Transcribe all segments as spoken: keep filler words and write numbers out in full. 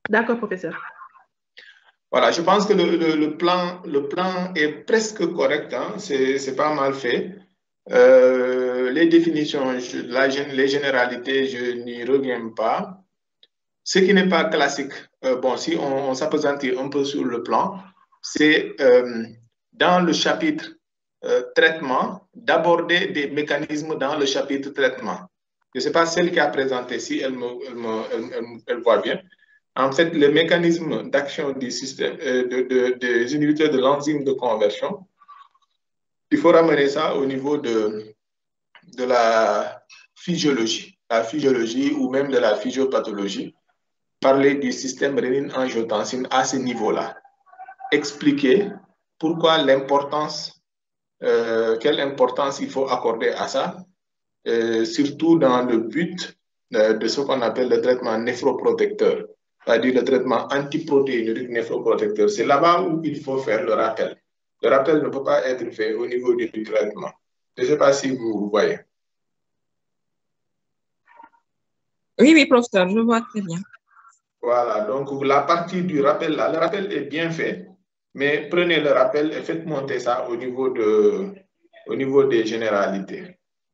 D'accord, professeur. Voilà, je pense que le, le, le plan, le plan est presque correct, hein, c'est pas mal fait. Euh, les définitions, je, la, les généralités, je n'y reviens pas. Ce qui n'est pas classique, euh, bon, si on, on s'appesantit un peu sur le plan, c'est euh, dans le chapitre euh, traitement, d'aborder des mécanismes dans le chapitre traitement. Je ne sais pas celle qui a présenté, si elle, me, elle, me, elle, elle, elle voit bien. En fait, le mécanisme d'action du système, euh, de, de, des inhibiteurs de l'enzyme de conversion, il faut ramener ça au niveau de, de la physiologie, la physiologie ou même de la physiopathologie. Parler du système rénine-angiotensine à ce niveau-là. Expliquer pourquoi l'importance, euh, quelle importance il faut accorder à ça, euh, surtout dans le but euh, de ce qu'on appelle le traitement néphroprotecteur, c'est-à-dire le traitement antiprotéinurique néphroprotecteur. C'est là-bas où il faut faire le rappel. Le rappel ne peut pas être fait au niveau du traitement. Je ne sais pas si vous voyez. Oui, oui, professeur, je vois très bien. Voilà, donc la partie du rappel, là, le rappel est bien fait, mais prenez le rappel et faites monter ça au niveau, de, au niveau des généralités.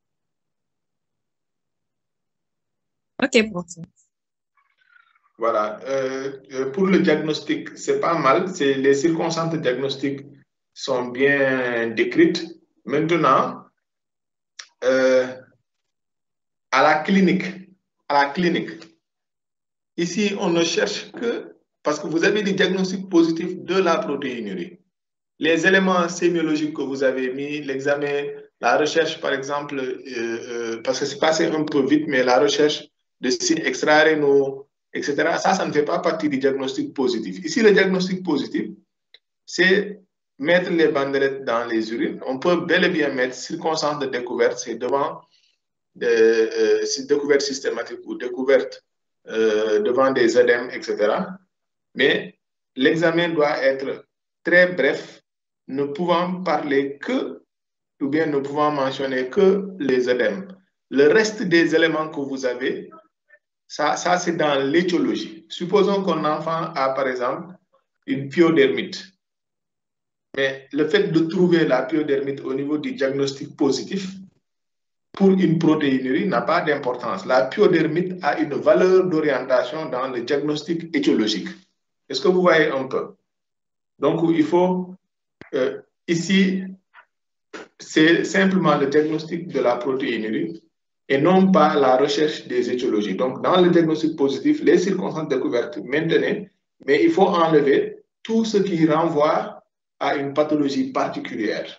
Ok, professeur. Voilà, euh, pour le diagnostic, c'est pas mal, les circonstances diagnostiques sont bien décrites. Maintenant, euh, à la clinique, à la clinique, ici, on ne cherche que, parce que vous avez des diagnostics positifs de la protéinurie. Les éléments sémiologiques que vous avez mis, l'examen, la recherche, par exemple, euh, euh, parce que c'est passé un peu vite, mais la recherche de signes extra-rénaux, et cetera, ça, ça ne fait pas partie du diagnostic positif. Ici, le diagnostic positif, c'est mettre les bandelettes dans les urines. On peut bel et bien mettre circonstances de découverte, c'est devant de, euh, découverte systématique ou découverte euh, devant des œdèmes, et cetera. Mais l'examen doit être très bref, ne pouvant parler que, ou bien ne pouvant mentionner que les œdèmes. Le reste des éléments que vous avez, ça, ça c'est dans l'étiologie. Supposons qu'un enfant a, par exemple, une pyodermite. Mais le fait de trouver la pyodermite au niveau du diagnostic positif pour une protéinurie n'a pas d'importance. La pyodermite a une valeur d'orientation dans le diagnostic étiologique. Est-ce que vous voyez un peu? Donc, il faut, euh, ici, c'est simplement le diagnostic de la protéinurie et non pas la recherche des étiologies. Donc, dans le diagnostic positif, les circonstances découvertes maintenez, mais il faut enlever tout ce qui renvoie à une pathologie particulière.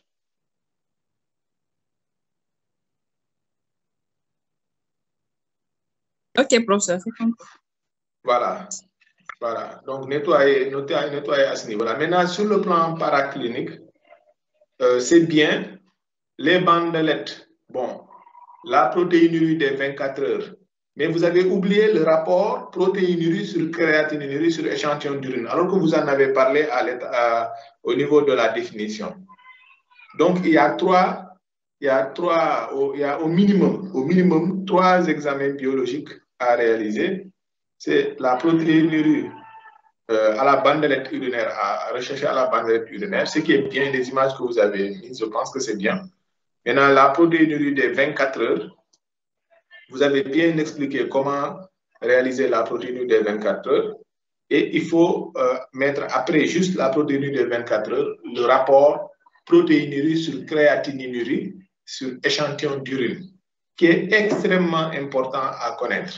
Ok, professeur, c'est compris. Voilà. Voilà. Donc, nettoyer, nettoyer, nettoyer à ce niveau-là. Maintenant, sur le plan paraclinique, euh, c'est bien les bandelettes. Bon, la protéinurie des vingt-quatre heures. Mais vous avez oublié le rapport protéinurie sur créatinurie sur échantillon d'urine, alors que vous en avez parlé à à, au niveau de la définition. Donc, il y a trois, il y a trois, il y a au minimum, au minimum trois examens biologiques à réaliser. C'est la protéinurie euh, à la bandelette urinaire, à rechercher à la bandelette urinaire, ce qui est bien, les images que vous avez mises, je pense que c'est bien. Maintenant, la protéinurie des vingt-quatre heures, vous avez bien expliqué comment réaliser la protéinurie des vingt-quatre heures. Et il faut euh, mettre après juste la protéinurie des vingt-quatre heures, le rapport protéinurie sur créatininurie sur échantillon d'urine, qui est extrêmement important à connaître.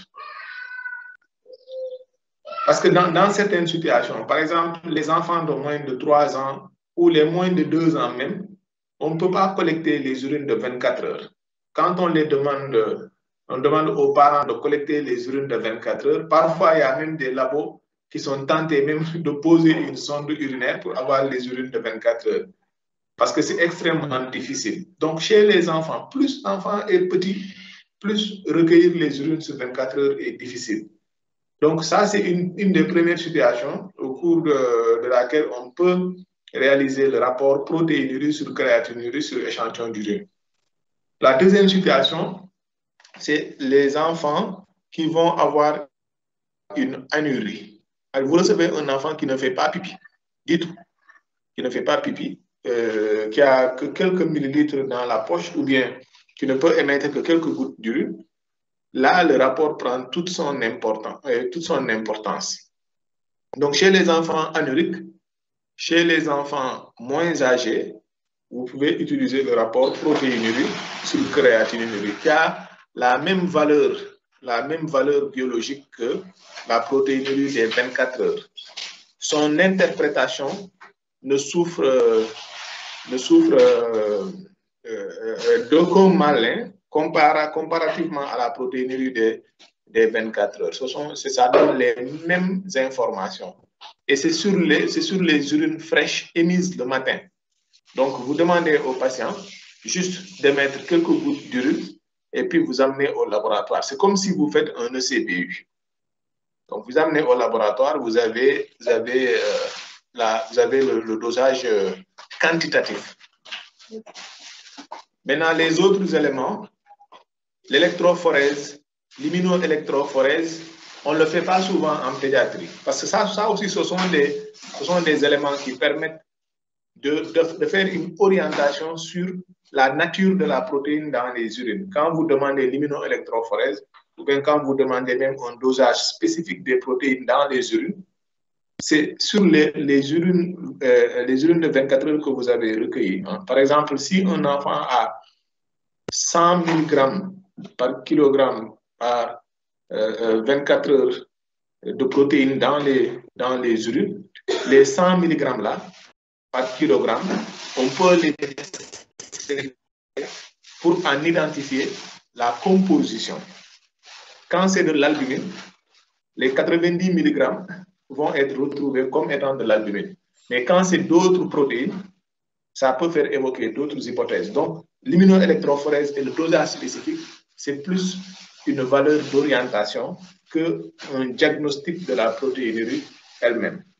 Parce que dans, dans certaines situations, par exemple, les enfants de moins de trois ans ou les moins de deux ans même, on ne peut pas collecter les urines de vingt-quatre heures. Quand on les demande, on demande aux parents de collecter les urines de vingt-quatre heures, parfois il y a même des labos qui sont tentés même de poser une sonde urinaire pour avoir les urines de vingt-quatre heures. Parce que c'est extrêmement difficile. Donc, chez les enfants, plus l'enfant est petit, plus recueillir les urines sur vingt-quatre heures est difficile. Donc, ça, c'est une, une des premières situations au cours de, de laquelle on peut réaliser le rapport protéinurie sur créatinurie sur échantillon d'urine. La deuxième situation, c'est les enfants qui vont avoir une anurie. Alors, vous recevez un enfant qui ne fait pas pipi, du tout, qui ne fait pas pipi, euh, qui a que quelques millilitres dans la poche ou bien qui ne peut émettre que quelques gouttes d'urine. Là, le rapport prend toute son, important, euh, toute son importance. Donc, chez les enfants anuriques, chez les enfants moins âgés, vous pouvez utiliser le rapport protéinurie sur créatinurie qui a la même valeur, la même valeur biologique que la protéinurie des vingt-quatre heures. Son interprétation ne souffre, euh, ne souffre euh, euh, d'aucun malin compara, comparativement à la protéinurie des, des vingt-quatre heures. Ce sont, ça donne les mêmes informations. Et c'est sur les, c'est sur les urines fraîches émises le matin. Donc, vous demandez au patient juste d'émettre quelques gouttes d'urine et puis vous amenez au laboratoire. C'est comme si vous faites un E C B U. Donc, vous amenez au laboratoire, vous avez, vous avez, euh, la, vous avez le, le dosage euh, quantitatif. Maintenant, les autres éléments, l'électrophorèse, l'immunoélectrophorèse, on ne le fait pas souvent en pédiatrie. Parce que ça, ça aussi, ce sont, des, ce sont des éléments qui permettent de, de, de faire une orientation sur la nature de la protéine dans les urines. Quand vous demandez l'immunoélectrophorèse, ou bien quand vous demandez même un dosage spécifique des protéines dans les urines, c'est sur les, les, urines, euh, les urines de vingt-quatre heures que vous avez recueillies. Hein. Par exemple, si un enfant a cent milligrammes par kilogramme par euh, vingt-quatre heures de protéines dans les, dans les urines, les cent milligrammes là, par kilogramme, on peut les pour en identifier la composition. Quand c'est de l'albumine, les quatre-vingt-dix milligrammes vont être retrouvés comme étant de l'albumine. Mais quand c'est d'autres protéines, ça peut faire évoquer d'autres hypothèses. Donc, l'immunoélectrophorèse et le dosage spécifique, c'est plus une valeur d'orientation qu'un diagnostic de la protéinurie elle-même.